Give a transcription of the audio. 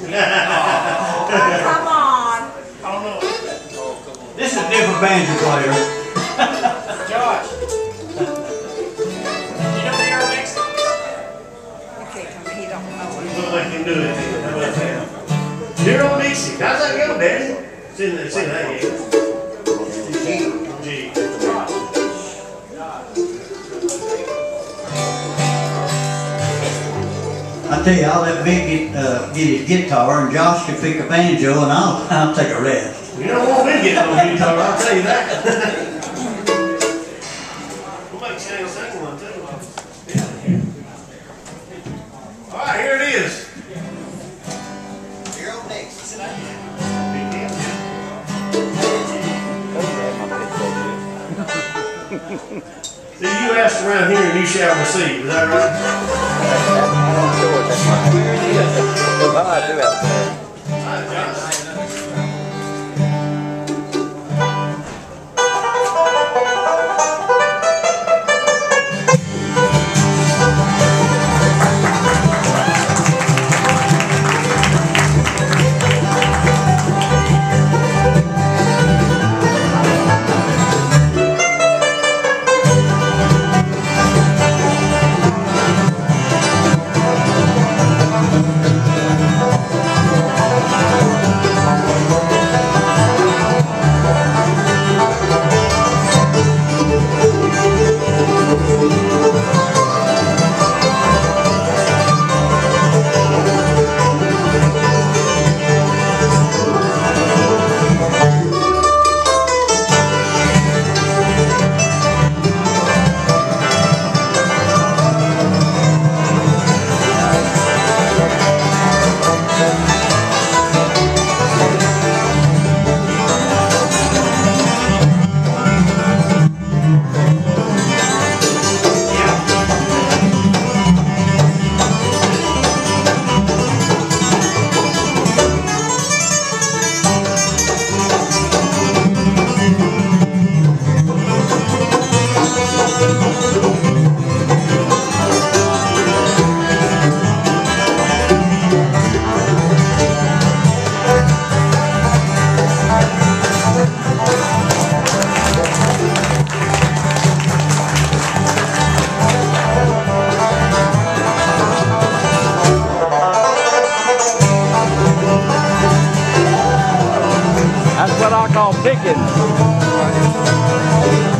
Come on. I don't know. This is a different banjo player. Josh. You know the Air Mexican? Okay, come he don't know it. Look like you do it. How about that? You're on Dixie. How's that go, Daddy? See that, yeah. G. I tell you, I'll let Vic get his guitar, and Josh can pick a banjo, and I'll take a rest. You don't want me to get no guitar, I'll tell you that. We'll make Shane sing one too. All right, here it is. You're up next. See, you asked around here and you shall receive, is that right? I'm sure that's fine. Well, I do have to. All right, Josh. That's what I call picking.